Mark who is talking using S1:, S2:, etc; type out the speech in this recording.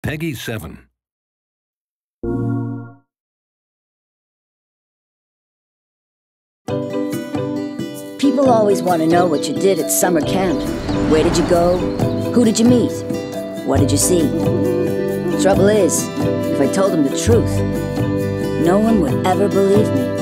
S1: Peggy 7.
S2: People always want to know what you did at summer camp. Where did you go? Who did you meet? What did you see? Trouble is, if I told them the truth, no one would ever believe me.